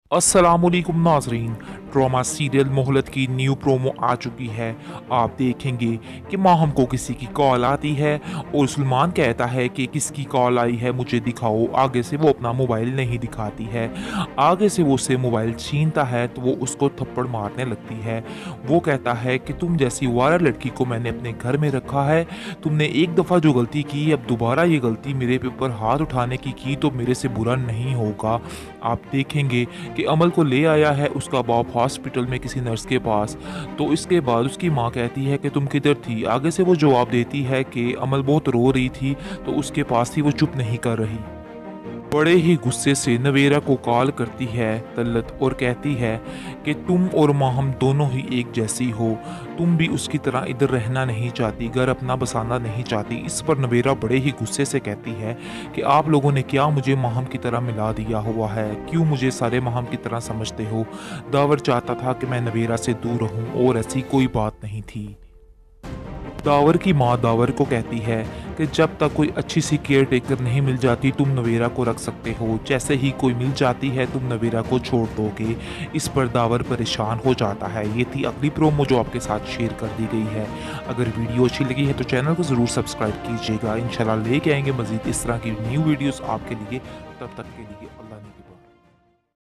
अस्सलामुअलैकुम नाजरीन। Drama serial मोहलत की न्यू प्रोमो आ चुकी है। आप देखेंगे कि माहम को किसी की कॉल आती है और सलमान कहता है कि किसकी कॉल आई है मुझे दिखाओ। आगे से वो अपना मोबाइल नहीं दिखाती है। आगे से वो उससे मोबाइल छीनता है तो वो उसको थप्पड़ मारने लगती है। वो कहता है कि तुम जैसी वारा लड़की को मैंने अपने घर में रखा है। तुमने एक दफ़ा जो गलती की, अब दोबारा ये गलती मेरे पे ऊपर हाथ उठाने की तो मेरे से बुरा नहीं होगा। आप देखेंगे कि अमल को ले आया है उसका बाप हॉस्पिटल में किसी नर्स के पास। तो इसके बाद उसकी माँ कहती है कि तुम किधर थी। आगे से वो जवाब देती है कि अमल बहुत रो रही थी तो उसके पास थी, वो चुप नहीं कर रही। बड़े ही गुस्से से नवेरा को कॉल करती है तल्लत और कहती है कि तुम और माहम दोनों ही एक जैसी हो। तुम भी उसकी तरह इधर रहना नहीं चाहती, घर अपना बसाना नहीं चाहती। इस पर नवेरा बड़े ही गुस्से से कहती है कि आप लोगों ने क्या मुझे माहम की तरह मिला दिया हुआ है, क्यों मुझे सारे माहम की तरह समझते हो। दावर चाहता था कि मैं नवेरा से दूर रहूं और ऐसी कोई बात नहीं थी। दावर की माँ दावर को कहती है कि जब तक कोई अच्छी सी केयर टेकर नहीं मिल जाती तुम नवेरा को रख सकते हो, जैसे ही कोई मिल जाती है तुम नवेरा को छोड़ दोगे। इस पर दावर परेशान हो जाता है। ये थी अगली प्रोमो जो आपके साथ शेयर कर दी गई है। अगर वीडियो अच्छी लगी है तो चैनल को ज़रूर सब्सक्राइब कीजिएगा। इंशाल्लाह लेके आएंगे मज़ीद इस तरह की न्यू वीडियोज़ आपके लिए। तब तक के लिए अल्लाह ने